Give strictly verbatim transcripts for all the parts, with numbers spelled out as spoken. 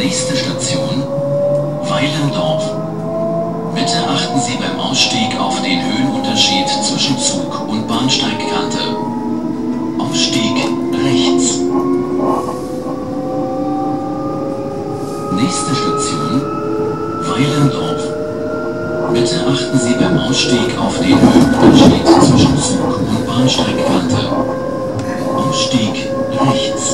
Nächste Station, Weilendorf. Bitte achten Sie beim Ausstieg auf den Höhenunterschied zwischen Zug und Bahnsteigkante. Ausstieg rechts. Nächste Station, Weilendorf. Bitte achten Sie beim Ausstieg auf den Höhenunterschied zwischen Zug und Bahnsteigkante. Ausstieg rechts.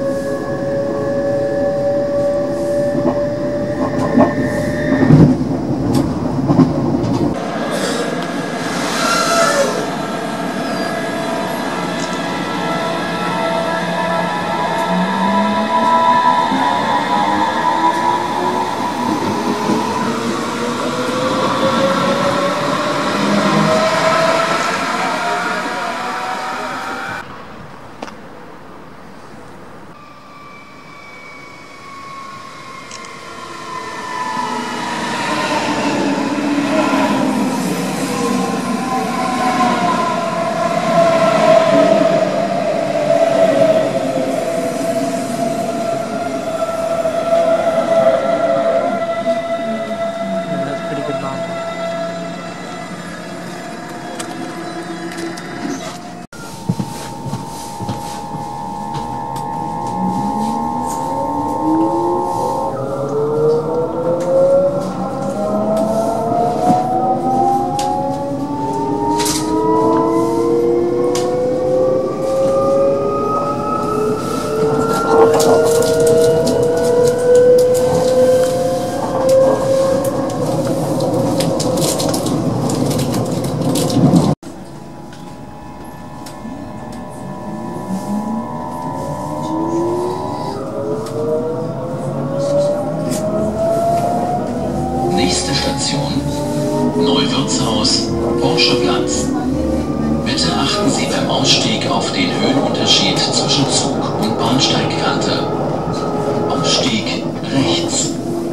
Nächste Station, Neuwirtshaus, Porscheplatz. Bitte achten Sie beim Ausstieg auf den Höhenunterschied zwischen Zug und Bahnsteigkante. Ausstieg rechts.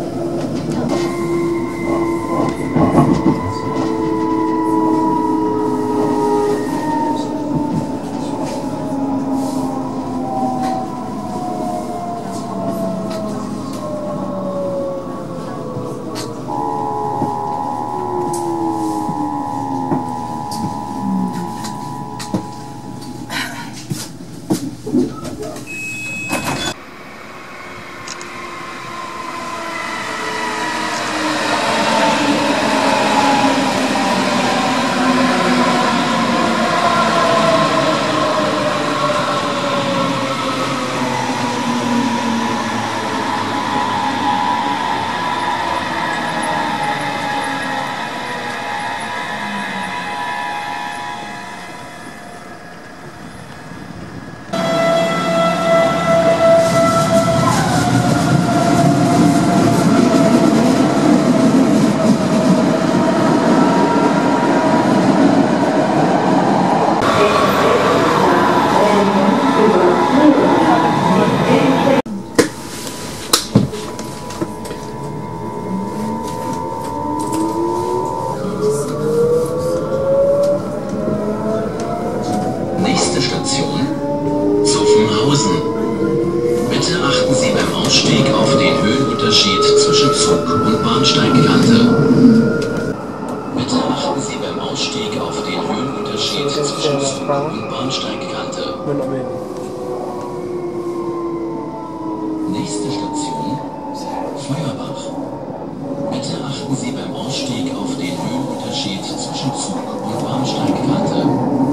Nächste Station, Zuffenhausen. Bitte achten Sie beim Ausstieg auf den Höhenunterschied zwischen Zug und Bahnsteigkante. Bitte achten Sie beim Ausstieg auf den Höhenunterschied zwischen Zug und Bahnsteigkante. Nächste Station, Feuerbach. Bitte achten Sie beim Ausstieg auf den Höhenunterschied zwischen Zug und Bahnsteigkante.